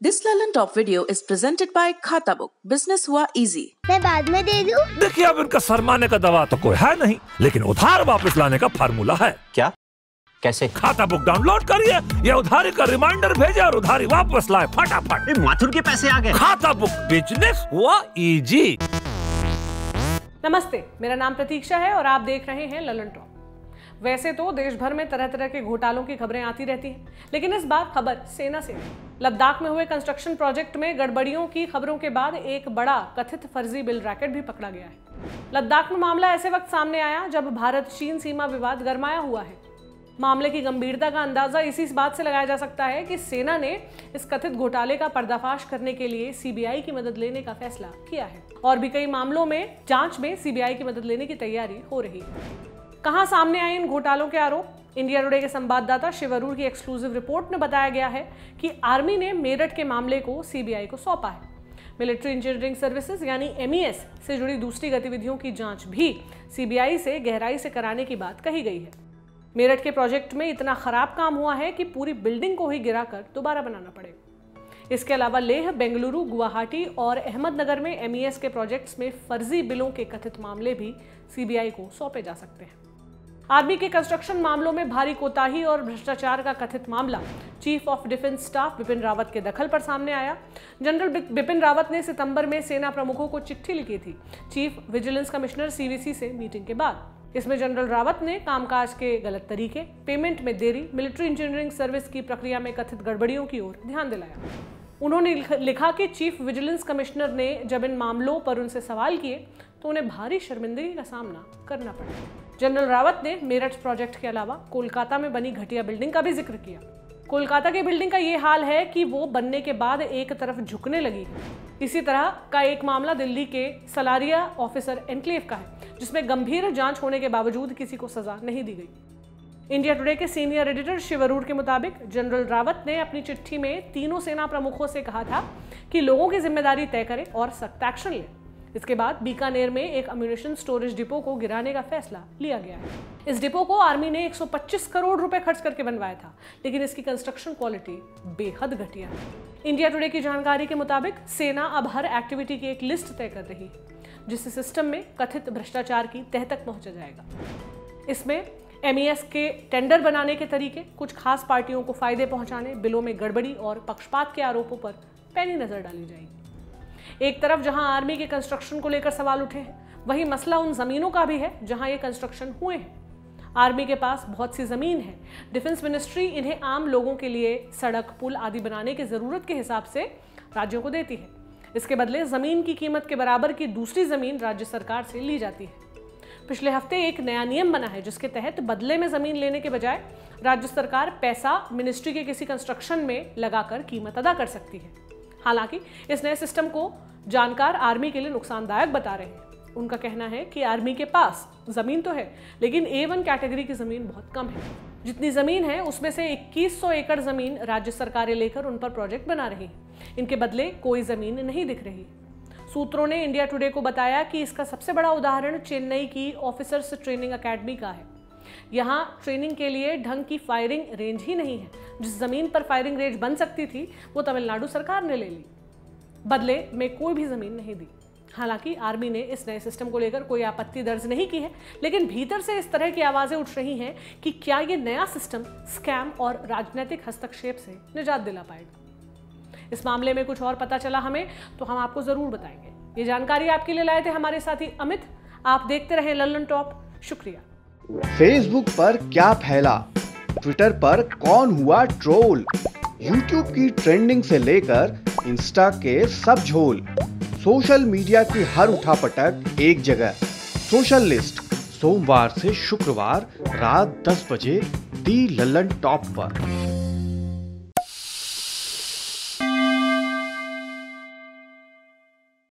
This Lallin Top video is presented by Khatabook. Business हुआ easy. मैं बाद में दे दूं? देखिए, अब इनका शर्माने का दवा तो कोई है नहीं, लेकिन उधार वापस लाने का फार्मूला है। क्या? कैसे? खाता बुक डाउनलोड करिए, ये उधारी का रिमाइंडर भेजे और उधारी वापस लाए फटाफट। माथुर के पैसे आ गए। खाता बुक, बिजनेस हुआ इजी। नमस्ते, मेरा नाम प्रतीक्षा है और आप देख रहे हैं लल्लन टॉप। वैसे तो देश भर में तरह तरह के घोटालों की खबरें आती रहती हैं, लेकिन इस बार खबर सेना से है। लद्दाख में हुए कंस्ट्रक्शन प्रोजेक्ट में गड़बड़ियों की खबरों के बाद एक बड़ा कथित फर्जी बिल रैकेट भी पकड़ा गया है। लद्दाख में मामला ऐसे वक्त सामने आया जब भारत चीन सीमा विवाद गरमाया हुआ है। मामले की गंभीरता का अंदाजा इसी बात से लगाया जा सकता है कि सेना ने इस कथित घोटाले का पर्दाफाश करने के लिए सीबीआई की मदद लेने का फैसला किया है और भी कई मामलों में जांच में सीबीआई की मदद लेने की तैयारी हो रही है। कहां सामने आए इन घोटालों के आरोप? इंडिया टुडे के संवाददाता शिव अरोड़ की एक्सक्लूसिव रिपोर्ट में बताया गया है कि आर्मी ने मेरठ के मामले को सीबीआई को सौंपा है। मिलिट्री इंजीनियरिंग सर्विसेज यानी एमईएस से जुड़ी दूसरी गतिविधियों की जांच भी सीबीआई से गहराई से कराने की बात कही गई है। मेरठ के प्रोजेक्ट में इतना खराब काम हुआ है कि पूरी बिल्डिंग को ही गिराकर दोबारा बनाना पड़ेगा। इसके अलावा लेह, बेंगलुरु, गुवाहाटी और अहमदनगर में एमईएस के प्रोजेक्ट्स में फर्जी बिलों के कथित मामले भी सीबीआई को सौंपे जा सकते हैं। आर्मी के कंस्ट्रक्शन मामलों में भारी कोताही और भ्रष्टाचार का कथित मामला chief of defence staff Bipin Rawat के दखल पर सामने आया। जनरल बिपिन रावत ने सितंबर में सेना प्रमुखों को चिट्ठी लिखी थी चीफ विजिलेंस कमिश्नर सीवीसी से मीटिंग के बाद। इसमें जनरल रावत ने कामकाज के गलत तरीके, पेमेंट में देरी, मिलिट्री इंजीनियरिंग सर्विस की प्रक्रिया में कथित गड़बड़ियों की ओर ध्यान दिलाया। उन्होंने लिखा कि चीफ विजिलेंस कमिश्नर ने जब इन मामलों पर उनसे सवाल किए तो उन्हें भारी शर्मिंदगी का सामना करना पड़ा। जनरल रावत ने मेरठ प्रोजेक्ट के अलावा कोलकाता में बनी घटिया बिल्डिंग का भी जिक्र किया। कोलकाता की बिल्डिंग का ये हाल है कि वो बनने के बाद एक तरफ झुकने लगी है। इसी तरह का एक मामला दिल्ली के सलारिया ऑफिसर एनक्लेव का है, जिसमें गंभीर जांच होने के बावजूद किसी को सजा नहीं दी गई। इंडिया टुडे के सीनियर एडिटर शिव अरोड़ के मुताबिक जनरल रावत ने अपनी चिट्ठी में तीनों सेना प्रमुखों से कहा था कि लोगों की जिम्मेदारी तय करें और सख्त एक्शन लें। इसके बाद बीकानेर में एक अम्यूनिशन स्टोरेज डिपो को गिराने का फैसला लिया गया है। इस डिपो को आर्मी ने 125 करोड़ रुपए खर्च करके बनवाया था, लेकिन इसकी कंस्ट्रक्शन क्वालिटी बेहद घटिया है। इंडिया टुडे की जानकारी के मुताबिक सेना अब हर एक्टिविटी की एक लिस्ट तय कर रही है, जिससे सिस्टम में कथित भ्रष्टाचार की तह तक पहुंचा जाएगा। इसमें एमईएस के टेंडर बनाने के तरीके, कुछ खास पार्टियों को फायदे पहुंचाने, बिलों में गड़बड़ी और पक्षपात के आरोपों पर पैनी नजर डाली जाएगी। एक तरफ जहां आर्मी के कंस्ट्रक्शन को लेकर सवाल उठे हैं, वहीं मसला उन जमीनों का भी है जहां ये कंस्ट्रक्शन हुए हैं। आर्मी के पास बहुत सी जमीन है। डिफेंस मिनिस्ट्री इन्हें आम लोगों के लिए सड़क, पुल आदि बनाने की जरूरत के हिसाब से राज्यों को देती है। इसके बदले जमीन की कीमत के बराबर की दूसरी जमीन राज्य सरकार से ली जाती है। पिछले हफ्ते एक नया नियम बना है, जिसके तहत बदले में जमीन लेने के बजाय राज्य सरकार पैसा मिनिस्ट्री के किसी कंस्ट्रक्शन में लगाकर कीमत अदा कर सकती है। हालांकि इस नए सिस्टम को जानकार आर्मी के लिए नुकसानदायक बता रहे हैं। उनका कहना है कि आर्मी के पास जमीन तो है, लेकिन A1 कैटेगरी की जमीन बहुत कम है। जितनी जमीन है उसमें से 2100 एकड़ जमीन राज्य सरकारें लेकर उन पर प्रोजेक्ट बना रही हैं। इनके बदले कोई जमीन नहीं दिख रही। सूत्रों ने इंडिया टुडे को बताया कि इसका सबसे बड़ा उदाहरण चेन्नई की ऑफिसर्स ट्रेनिंग अकेडमी का है। यहाँ ट्रेनिंग के लिए ढंग की फायरिंग रेंज ही नहीं है। जिस जमीन पर फायरिंग रेंज बन सकती थी वो तमिलनाडु सरकार ने ले ली, बदले में कोई भी जमीन नहीं दी। हालांकि आर्मी ने इस नए सिस्टम को लेकर कोई आपत्ति दर्ज नहीं की है, लेकिन भीतर से इस तरह की आवाजें उठ रही हैं कि क्या ये नया सिस्टम स्कैम और राजनीतिक हस्तक्षेप से निजात दिला पाएगा। इस मामले में कुछ और पता चला हमें तो हम आपको जरूर बताएंगे। ये जानकारी आपके लिए लाए थे हमारे साथी अमित। आप देखते रहे लल्लन टॉप। शुक्रिया। फेसबुक पर क्या फैला, ट्विटर पर कौन हुआ ट्रोल, यूट्यूब की ट्रेंडिंग से लेकर इंस्टा के सब झोल, सोशल मीडिया की हर उठापटक एक जगह। सोशल लिस्ट सोमवार से शुक्रवार रात 10 बजे दी लल्लन टॉप पर।